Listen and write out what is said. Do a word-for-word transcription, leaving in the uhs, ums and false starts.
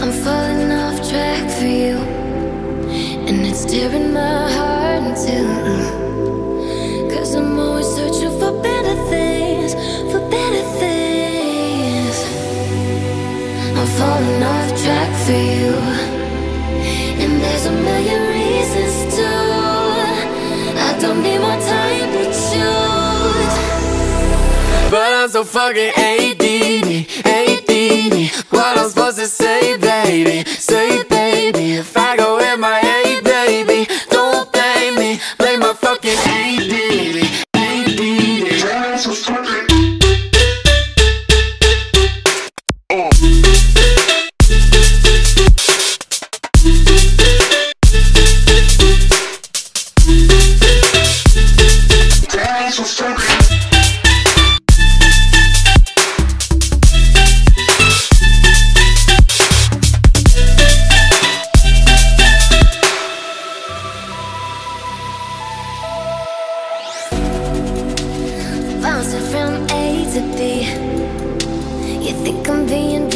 I'm falling off track for you, and it's tearing my heart in two. Cause I'm always searching for better things, for better things. I'm falling off track for you, and there's a million reasons to. I don't need more time to choose, but I'm so fucking A D D, A D D. What I'm supposed to say, baby, say baby. If I go in my A, baby, don't blame me, blame my fucking A D D, A D D. I'm so fucking bouncing from A to B. You think I'm being